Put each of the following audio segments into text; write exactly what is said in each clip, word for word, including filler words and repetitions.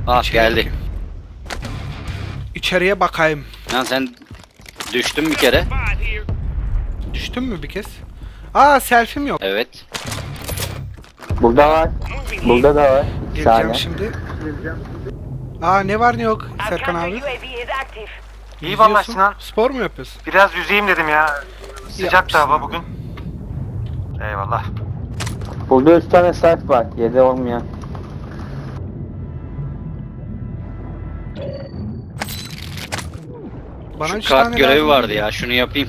Ah İçeriye geldi. bakayım. İçeriye bakayım. Lan sen düştün bir kere. Düştün mü bir kez? Aa selfie'm yok. Evet. Burada var. Burada da var. Bir Geleceğim tane. şimdi. Aa ne var ne yok Serkan abi? İyi vallahi Yüzüyorsun. Sinan. Spor mu yapıyorsun? Biraz yüzeyim dedim ya. Sıcak Yapmışsın da hava abi. bugün. Eyvallah. Burada üç tane sayf var. Yedi olmayan. Bana Şu üç kart tane görevi lazım. vardı ya. Şunu yapayım.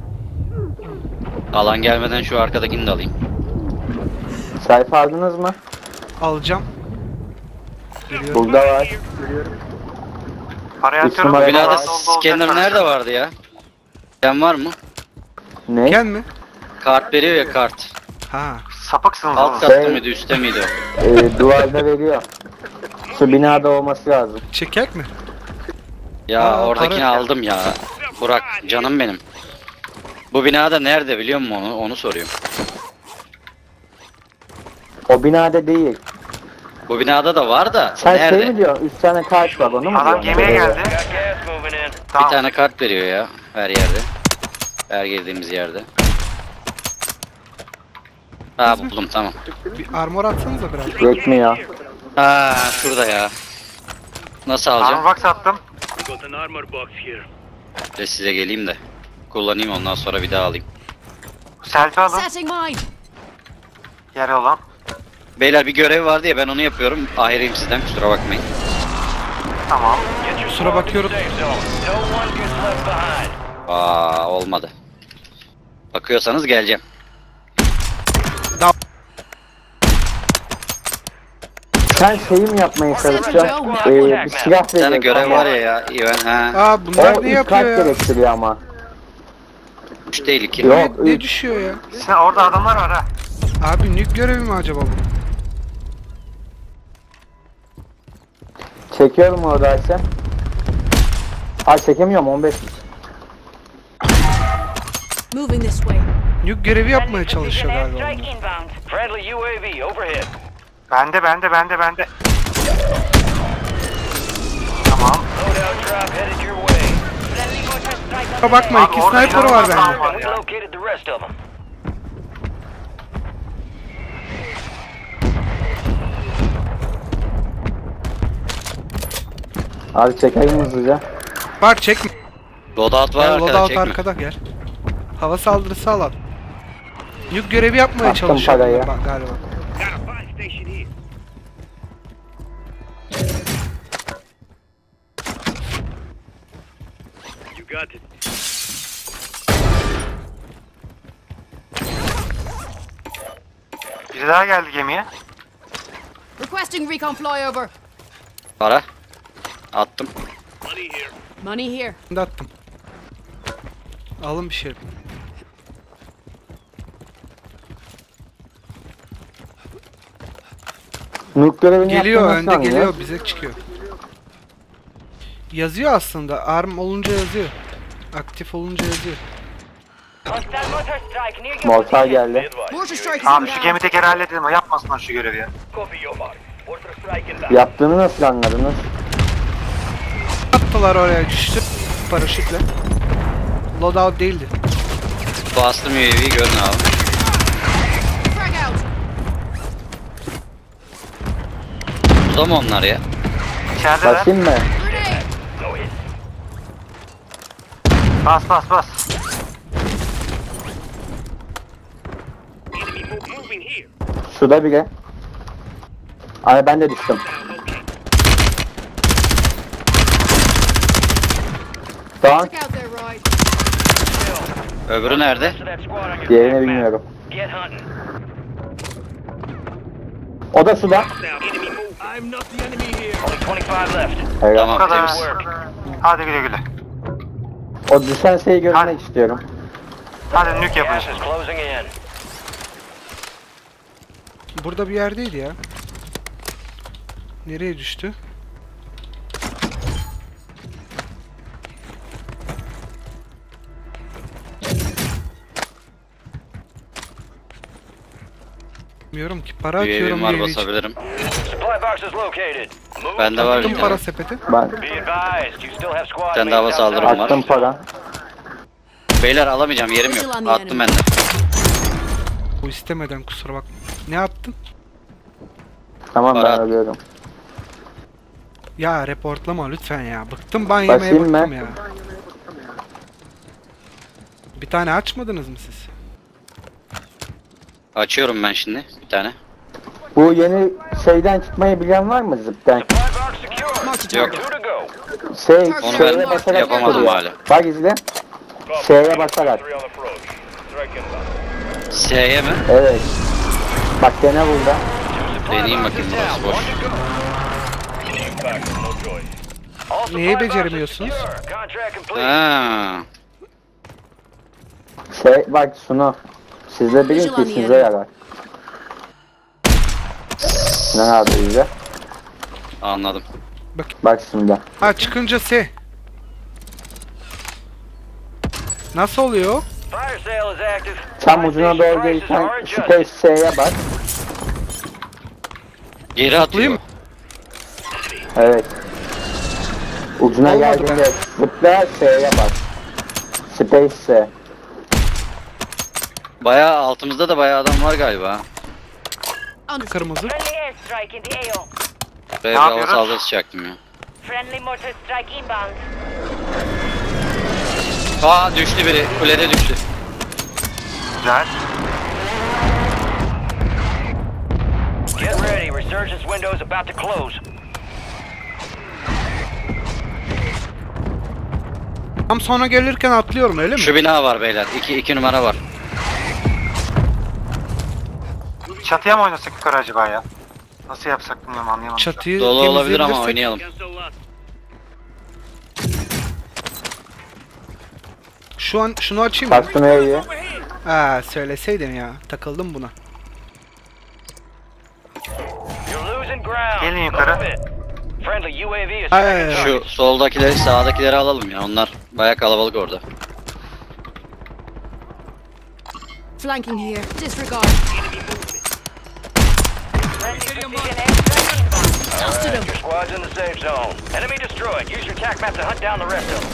Alan gelmeden şu arkadakini de alayım. Sayfa aldınız mı? Alacağım. Geliyorum. Burada var. Parayı Üç atıyorum. numara- Binada Doldu, olacak scanner zaten. nerede vardı ya? Sen var mı? Ne? Gel mi? Kart veriyor ya kart. Ha. Sapıksınız Alt oğlum. katta Şey- mıydı üstte miydi o? Ee, duvarda veriyor. Şu binada olması lazım. Çekek mi? Ya Aa, oradakini para- aldım ya. Burak canım benim. Bu binada nerede biliyor musun onu? Onu soruyorum. O binada değil. Bu binada da var da Sen nerede? şey mi diyorsun? Üç tane kart var onu mu Adam diyorsun? gemiye geldi. Bir Tamam. tane kart veriyor ya her yerde. Her girdiğimiz yerde. Ha buldum tamam. Bir armor atsanıza biraz. Yetmiyor. Ha şurada ya. Nasıl alacağım? Armor box attım. De size geleyim de kullanayım ondan sonra bir daha alayım. Selfie alın. Setting mine. Yere olan. Beyler bir görev vardı ya ben onu yapıyorum. Ayrıyım sizden kusura bakmayın. Tamam. Kusura bakıyorum. Aa olmadı. Bakıyorsanız geleceğim. Sen şeyi mi yapmaya çalışıyorsun? Ee, bir silah Bir tane veriyor. görev ama var ya ya. İven ha. Aa bunlar O ne üç yapıyor kart ya? gerektiriyor ama. Üç değil iki. Yok. Ne, ne üç. düşüyor ya? Sinan orada adamlar var ha. Abi nük görevi mi acaba bu? Çekiyorum oradaysa. Ha çekemiyorum on beş. Moving this way. Nük görevi yapmaya çalışıyor galiba onlar. Friendly U A V overhead. Bende bende bende bende. Tamam. Loadout drop headed your way. Kusura bakma Abi iki orada sniper var inanılmaz bende. adam var We ya. located the rest of them. Abi çekeyim hızlıca. Var çekme. Loadout var Gel arkada loadout çekme. arkada gel. Hava saldırısı alan. Nük görevi yapmaya Attım çalışıyor parayı. bunlar bak galiba. Biri daha geldi gemiye. Requesting recon flyover. Para. Attım. Money here. Ben de attım. Alın bir şey. Nuk görevini Geliyor yaptığını önde nasıl geliyor anlıyor? bize çıkıyor. Yazıyor aslında. Arm olunca yazıyor. Aktif olunca yazıyor. Hostile mortar strike near your Mortar position. geldi. Mortar strike is Abi şu inbound. gemideki halledelim. Yapmasınlar şu görevi ya. Copy your mark. Mortar strike inbound. Yaptığını nasıl anladınız? Attılar oraya düştü. Paraşütle. Loadout değildi. Bastım U A V'yi görün abi. Frag out. Burada mı onlar ya? İçerideler. Basayım mı? Grenade. No hit. Bas bas bas. Enemy move moving here. Şurada biri. Ay ben de düştüm. Tamam. Check out there, right. Öbürü nerede? Rest of that squad on your Diğerini attack map. bilmiyorum. Get hunting. O da suda. Enemy move. I'm not the enemy here. Only twenty-five left. Evet. Bu Tamam kadar. temiz. Hadi güle güle. O düşen şeyi görmek istiyorum. Hadi nük yapın Gas şimdi. is closing in. Burada bir yerdeydi ya. Nereye düştü? Bilmiyorum ki para U A atıyorum V'm var diye hiç. basabilirim. Supply box is located. Bende var Attım bir para tane. sepeti. Ben Be advised, you still have squad Sen de hava mates saldırım outside. var. attım para. Beyler alamayacağım, yerim yok. Attım ben de. Bu istemeden kusura bak. Ne attın? Tamam ben Para. alıyorum. Ya reportlama lütfen ya. Bıktım ban yemeye Basayım mı? bıktım ya. Bir tane açmadınız mı siz? Açıyorum ben şimdi bir tane. Bu yeni şeyden çıkmayı bilen var mı zıptan? Supply box secure. Mark the Yok. target. Two to go. Şey, Onu S'ye ben basarak yapamadım çıkıyor. hala. Bak izle. S'ye basarak. Three on approach. Strike inbound. S'ye mi? Evet. Bak dene burada. Supply Deneyeyim box bakayım, is burası down. boş. One to go. Impact, no choice. All supply Neyi boxes beceremiyorsunuz? secure. Contract complete. Ha. Şey bak şunu. Siz de bilin ki size yarar. Ne abi izle. Anladım. Bak şimdi. Ha çıkınca S. Nasıl oluyor? Fire sale is active. Tam ucuna doğru Prices gelirken are Space adjusted. S'ye bak. Geri atıyor. Zıplayayım mı? Evet. Ucuna Olmadı geldiğinde zıpla S'ye bak. Space S. Bayağı altımızda da bayağı adam var galiba. Understood. Kırmızı. Friendly airstrike in the A O. Buraya bir hava yapıyoruz? saldırısı çaktım ya. Friendly mortar strike inbound. Aa düştü biri. Kulede düştü. Güzel. Get ready. Resurgence window is about to close. Tam sonra gelirken atlıyorum öyle mi? Şu bina var beyler. İki, iki numara var. Çatıya mı oynasak yukarı acaba ya? Nasıl yapsak bilmiyorum, anlayamadım. Çatıyı Dolu olabilir ama temizleyebilirsek- oynayalım. Şu an şunu açayım mı? Bastım E'yi. Ha söyleseydin ya. Takıldım buna. You're losing ground. Gelin yukarı. Move it. Friendly U A V is Ay, tracking ay, target. Şu soldakileri sağdakileri alalım ya. Onlar bayağı kalabalık orada. Flanking here. Disregard. Friendly precision airstrike inbound. Dusted him. Your squad's in the safe zone. Enemy destroyed. Use your tac map to hunt down the rest of them.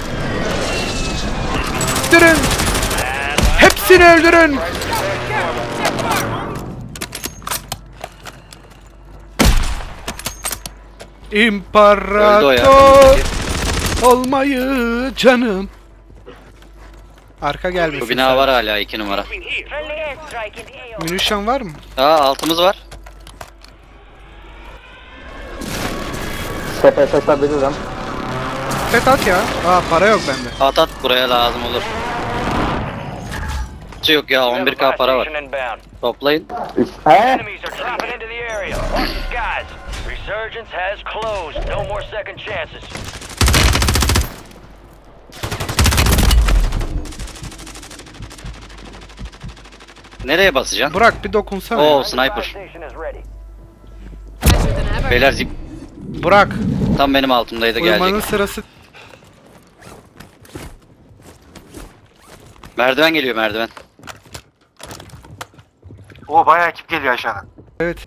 Öldürün! Hepsini öldürün! Öldü o ya. İmparator olmayı canım. Arka gelmesin. Bu bina var hala iki numara. Friendly airstrike in the A O. Münişan var mı? Aa altımız var. Sepet atabilirim. Evet at ya. Aa para yok bende. At at, buraya lazım olur. Hiç yok ya, on bir K para var. Station inbound. Toplayın. Üst. He? Enemies are dropping into the area. Watch the skies. Resurgence has closed. No more second chances. Nereye basacağım? Burak bir dokunsana. Oo ya. sniper. Station is ready. Better than ever. Beyler zip Burak. tam benim altımdaydı, Uyumanın gelecek. sırası. Merdiven geliyor, merdiven. Oo bayağı ekip geliyor aşağıdan. Evet.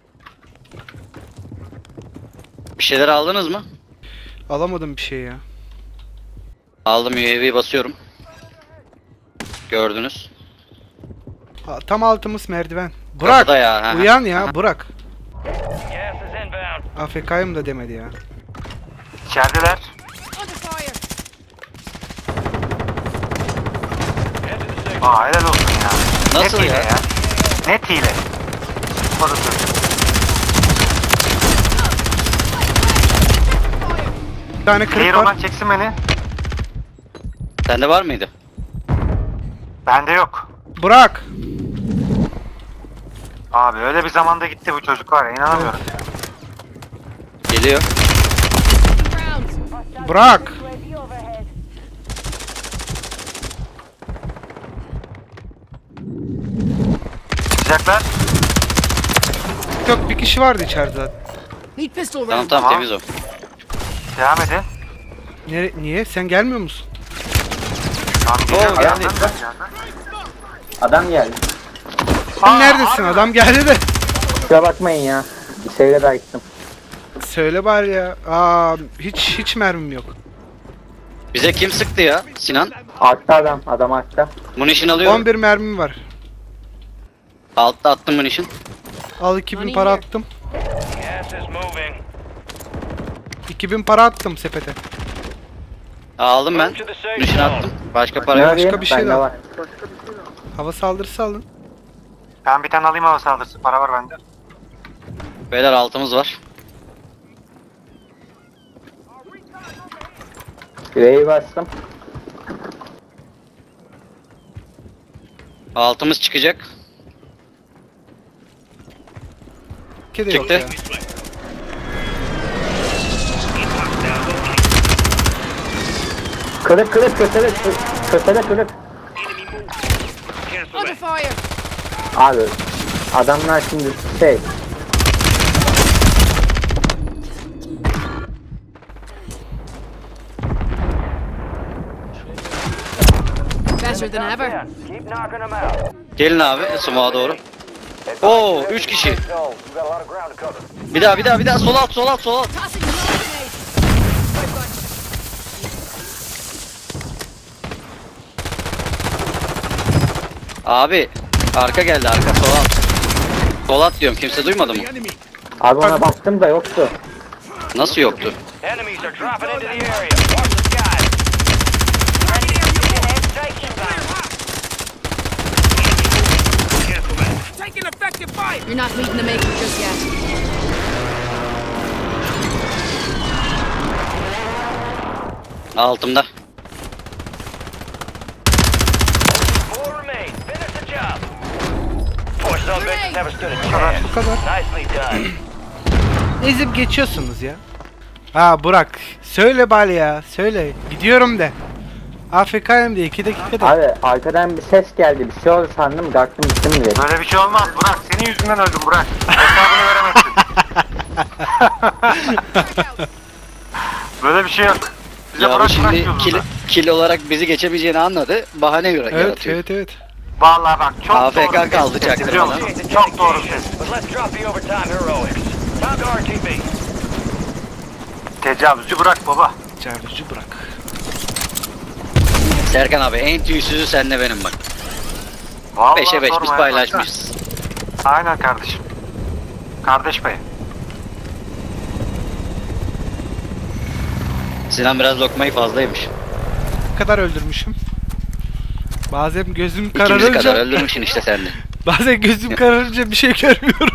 Bir şeyler aldınız mı? Alamadım bir şey ya. Aldım, U A V basıyorum. Gördünüz. Aa, tam altımız merdiven. Burak. Kapıda ya, ha. Uyan ya Burak. Gas is inbound. A F K'yım da demedi ya. İçerideler. Under fire. Head to the safe. Aa helal olsun ya. Nasıl Net hile ya? ya. Net hile. Orası. Bir tane kırık Clear var. olan çeksin beni. Sende var mıydı? Bende yok. Burak. Abi öyle bir zamanda gitti bu çocuk var ya, inanamıyorum. Geliyor. Rounds. Burak. U A V overhead. Sıcaklar. Yok bir kişi vardı içeride zaten. Need pistol Tamam round. tamam, Tamam. temiz o. Devam edin. Nere, niye? Sen gelmiyor musun? Tamam geliyorum. Oo, bir geldi. yandan. Adam geldi. Sen Aa, neredesin? abi. Adam geldi de. Kusura bakmayın ya. Bir şeyle de gittim. Söyle bari ya. Aa, hiç hiç mermim yok. Bize kim sıktı ya? Sinan. Altta adam. Adam altta. Munition alıyorum. on bir mermim var. Altta attım munition. Al iki bin para attım. Gas is moving. iki bin para attım sepete. Aldım ben. Munition attım. Başka para Ne yok. arayayım? bir şey Bende daha. var. Hava saldırısı alın. Ben bir tane alayım hava saldırısı. Para var bende. Beyler altımız var. Yüreği bastım. Altımız çıkacak. İki de yok Çıktı. ya. Kırık kırık kötele kötele kırık. Under fire. Abi adamlar şimdi şey. Better than ever. Yeah, keep knocking them out. Gelin abi smoke'a doğru. Oo, üç kişi. Zone. We've got a lot of ground to cover. Bir daha bir daha bir daha sol alt sol alt sol alt. Tossing the grenade. Abi arka geldi arka sol alt. Sol alt diyorum kimse duymadı mı? Abi ona baktım da yoktu. Nasıl yoktu? Enemies are dropping into the area. Watch the skies. Friendly precision airstrike inbound. You're not meeting the maker just yet. Altımda. Four remain. Finish the job. Four some bitches never stood a chance. Bu kadar. Nicely done. Ezip geçiyorsunuz ya. Ha Burak. Söyle bari ya. Söyle. Gidiyorum de. A F K'yım diye iki dakikada. Abi arkadan bir ses geldi. Bir şey oldu sandım. Kalktım gittim direkt. Böyle bir şey olmaz Burak. Senin yüzünden öldüm Burak. Hesabını veremezsin. Böyle bir şey yok. Bize Ya bu Burak Burak şimdi diyoruz kill, burada. kill olarak bizi geçemeyeceğini anladı. Bahane göre Evet yaratıyor. evet evet. Vallahi bak çok A F K doğru bir kaldı tespit, çaktırmadan. biliyor musun? Çok doğru bir tespit. But let's drop the overtime heroics. Time to R T B. Tecavüzcü Burak baba. Çarpıcı Burak. Serkan abi en tüysüzü senle benim bak. Vallahi Beşe beş sorma biz ya, paylaşmışız. baksana. Aynen kardeşim. Kardeş bey. Sinan biraz lokmayı fazla yemiş. Ne kadar öldürmüşüm? Bazen gözüm İkimizi kadar kararınca öldürmüşsün işte sen de. bazen gözüm kararınca bir şey görmüyorum.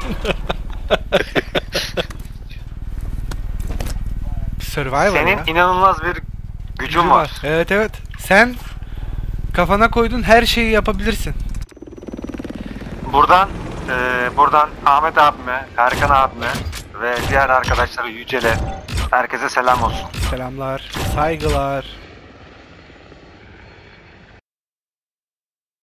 Survivor Senin ya. inanılmaz bir gücün Gücü var. Evet evet. Sen kafana koyduğun her şeyi yapabilirsin. Buradan e, buradan Ahmet abime, Erkan abime ve diğer arkadaşlara Yücel'e herkese selam olsun. Selamlar, saygılar.